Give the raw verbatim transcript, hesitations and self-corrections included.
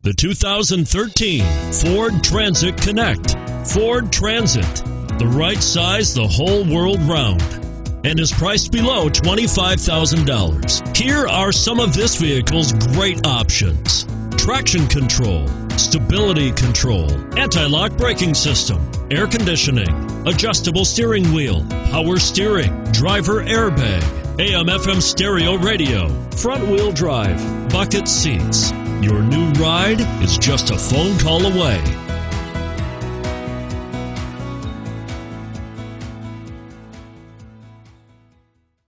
The two thousand thirteen Ford Transit Connect. Ford Transit, the right size the whole world round, and is priced below twenty-five thousand dollars. Here are some of this vehicle's great options: traction control, stability control, anti-lock braking system, air conditioning, adjustable steering wheel, power steering, driver airbag, A M F M stereo radio, front wheel drive, bucket seats. Your new ride is just a phone call away.